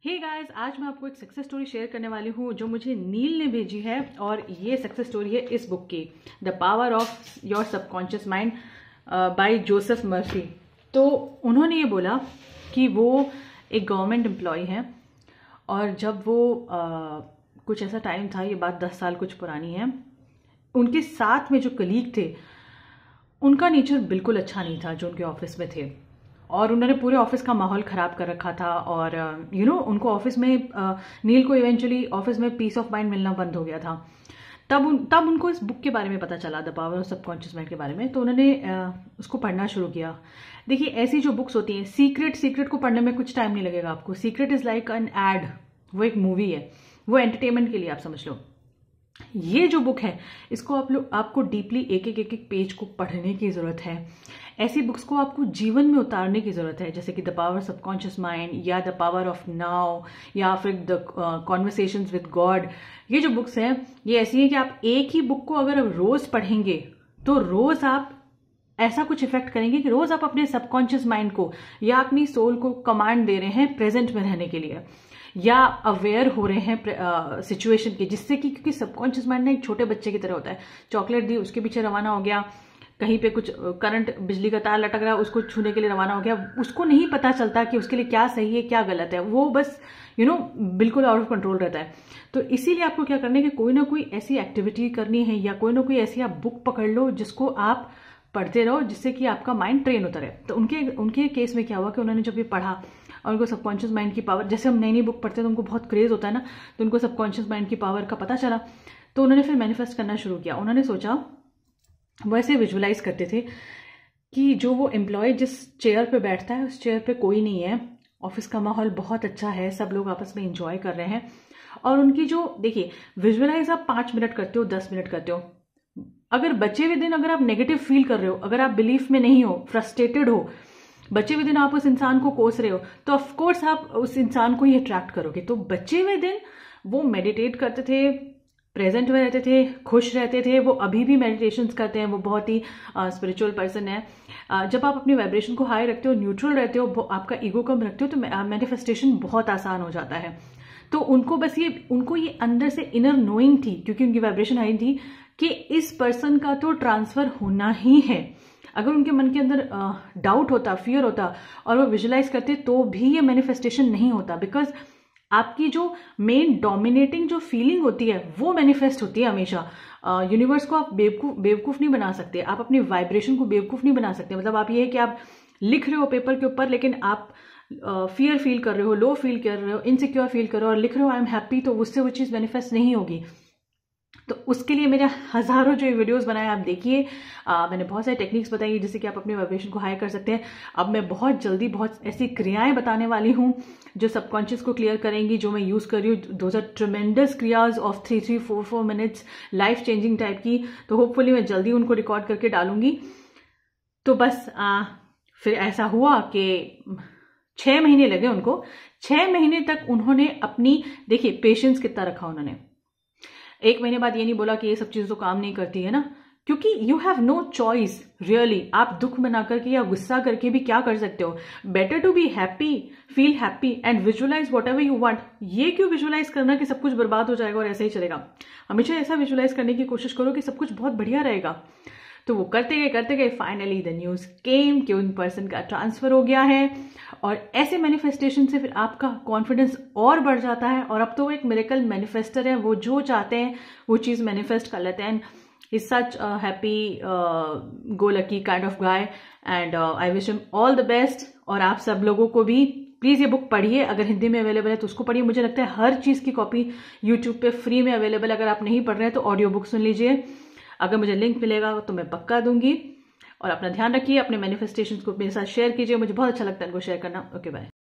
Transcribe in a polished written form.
Hey guys, आज मैं आपको एक सक्सेस स्टोरी शेयर करने वाली हूँ जो मुझे नील ने भेजी है। और ये सक्सेस स्टोरी है इस बुक की, the power of your subconscious mind by Joseph Murphy. तो उन्होंने ये बोला कि वो एक गवर्नमेंट एम्प्लॉय हैं और जब वो कुछ ऐसा टाइम था, ये बात 10 साल कुछ पुरानी है, उनके साथ में जो कलीग थे उनका नेचर बिल्कुल अच्छा नहीं था जो उनके ऑफिस में थे, और उन्होंने पूरे ऑफिस का माहौल ख़राब कर रखा था। और उनको ऑफिस में नील को इवेंचुअली ऑफिस में पीस ऑफ माइंड मिलना बंद हो गया था। तब उनको इस बुक के बारे में पता चला, the power of subconscious mind के बारे में। तो उन्होंने उसको पढ़ना शुरू किया। देखिए, ऐसी जो बुक्स होती हैं, सीक्रेट को पढ़ने में कुछ टाइम नहीं लगेगा आपको। Secret is like an ad, वो एक मूवी है, वो एंटरटेनमेंट के लिए आप समझ लो। ये जो बुक है इसको आपको डीपली एक एक पेज को पढ़ने की जरूरत है। ऐसी बुक्स को आपको जीवन में उतारने की जरूरत है, जैसे कि द पावर सबकॉन्शियस माइंड या द पावर ऑफ नाउ या फिर द कॉन्वर्सेशंस विद गॉड। ये जो बुक्स हैं ये ऐसी है कि आप एक ही बुक को अगर रोज पढ़ेंगे तो रोज आप ऐसा कुछ इफेक्ट करेंगे कि रोज आप अपने सबकॉन्शियस माइंड को या अपनी सोल को कमांड दे रहे हैं प्रेजेंट में रहने के लिए, या अवेयर हो रहे हैं सिचुएशन के, जिससे कि क्योंकि सबकॉन्शियस माइंड ना एक छोटे बच्चे की तरह होता है। चॉकलेट दी, उसके पीछे रवाना हो गया, कहीं पे कुछ करंट बिजली का तार लटक रहा है, उसको छूने के लिए रवाना हो गया। उसको नहीं पता चलता कि उसके लिए क्या सही है क्या गलत है, वो बस बिल्कुल आउट ऑफ कंट्रोल रहता है। तो इसीलिए आपको क्या करना है कि कोई ना कोई ऐसी एक्टिविटी करनी है या कोई ना कोई ऐसी आप बुक पकड़ लो जिसको आप पढ़ते रहो, जिससे कि आपका माइंड ट्रेन होता रहे। तो उनके केस में क्या हुआ कि उन्होंने जब ये पढ़ा और उनको सबकॉन्शियस माइंड की पावर, जैसे हम नई नई बुक पढ़ते हैं तो उनको बहुत क्रेज होता है ना, तो उनको सबकॉन्शियस माइंड की पावर का पता चला। तो उन्होंने फिर मैनिफेस्ट करना शुरू किया। उन्होंने सोचा, वो ऐसे विजुअलाइज करते थे कि जो वो एम्प्लॉय जिस चेयर पे बैठता है उस चेयर पे कोई नहीं है, ऑफिस का माहौल बहुत अच्छा है, सब लोग आपस में इंजॉय कर रहे हैं। और उनकी जो, देखिए, विजुअलाइज आप 5 मिनट करते हो, 10 मिनट करते हो। अगर बचे हुए दिन अगर आप नेगेटिव फील कर रहे हो, अगर आप बिलीफ में नहीं हो, फ्रस्ट्रेटेड हो, बचे हुए दिन आप उस इंसान को कोस रहे हो, तो ऑफ कोर्स आप उस इंसान को ही अट्रैक्ट करोगे। तो बचे हुए दिन वो मेडिटेट करते थे, प्रेजेंट में रहते थे, खुश रहते थे। वो अभी भी मेडिटेशंस करते हैं, वो बहुत ही स्पिरिचुअल पर्सन है। जब आप अपनी वाइब्रेशन को हाई रखते हो, न्यूट्रल रहते हो, आपका ईगो कम रखते हो, तो मैनिफेस्टेशन बहुत आसान हो जाता है। तो उनको ये अंदर से इनर नोइंग थी, क्योंकि उनकी वाइब्रेशन हाई थी, कि इस पर्सन का तो ट्रांसफर होना ही है। अगर उनके मन के अंदर डाउट होता, फियर होता और वो विजुअलाइज करते, तो भी ये मैनिफेस्टेशन नहीं होता। बिकॉज आपकी जो मेन डोमिनेटिंग जो फीलिंग होती है वो मैनिफेस्ट होती है हमेशा। यूनिवर्स को आप बेवकूफ नहीं बना सकते, आप अपनी वाइब्रेशन को बेवकूफ नहीं बना सकते। मतलब आप ये है कि आप लिख रहे हो पेपर के ऊपर, लेकिन आप फियर फील कर रहे हो, लो फील कर रहे हो, इनसिक्योर फील कर रहे हो और लिख रहे हो आई एम हैप्पी, तो उससे वो चीज़ मैनिफेस्ट नहीं होगी। तो उसके लिए मेरे हजारों जो वीडियोस बनाए आप देखिए। मैंने बहुत सारी टेक्निक्स बताई जिससे कि आप अपने वाइब्रेशन को हाई कर सकते हैं। अब मैं बहुत जल्दी बहुत ऐसी क्रियाएं बताने वाली हूं जो सबकॉन्शियस को क्लियर करेंगी, जो मैं यूज कर रही हूँ। दोज आर ट्रेमेंडस क्रियाज of 3-4 minutes, life changing type की। तो होपफुली मैं जल्दी उनको रिकॉर्ड करके डालूंगी। तो बस फिर ऐसा हुआ कि 6 महीने लगे उनको। 6 महीने तक उन्होंने अपनी, देखिए, पेशेंस कितना रखा उन्होंने। 1 महीने बाद ये नहीं बोला कि ये सब चीजें तो काम नहीं करती है ना, क्योंकि you have no choice really. आप दुख बना करके या गुस्सा करके भी क्या कर सकते हो। Better to be happy, feel happy and visualize whatever you want. ये क्यों विजुअलाइज करना कि सब कुछ बर्बाद हो जाएगा और ऐसा ही चलेगा। हमेशा ऐसा विजुअलाइज करने की कोशिश करो कि सब कुछ बहुत बढ़िया रहेगा। तो वो करते गए फाइनली द न्यूज केम कि उन पर्सन का ट्रांसफर हो गया है। और ऐसे मैनिफेस्टेशन से फिर आपका कॉन्फिडेंस और बढ़ जाता है। और अब तो वो एक मिरेकल मैनिफेस्टर है, वो जो चाहते हैं वो चीज़ मैनिफेस्ट कर लेते हैं। Is such happy go lucky kind of guy and I wish him all the best. और आप सब लोगों को भी प्लीज़ ये बुक पढ़िए। अगर हिंदी में अवेलेबल है तो उसको पढ़िए। मुझे लगता है हर चीज़ की कॉपी यूट्यूब पे फ्री में अवेलेबल है। अगर आप नहीं पढ़ रहे हैं तो ऑडियो बुक सुन लीजिए। अगर मुझे लिंक मिलेगा तो मैं पक्का दूंगी। और अपना ध्यान रखिए, अपने मैनिफेस्टेशंस को मेरे साथ शेयर कीजिए। मुझे बहुत अच्छा लगता है इनको शेयर करना। Okay, bye.